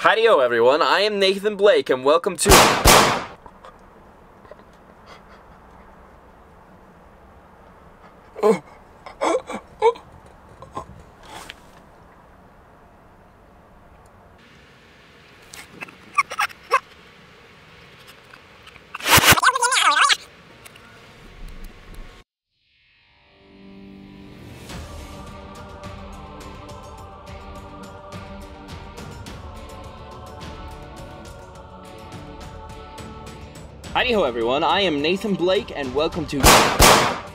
Hi-yo everyone, I am Nathan Blake and welcome to... Hi-ho everyone, I am Nathan Blake and welcome to...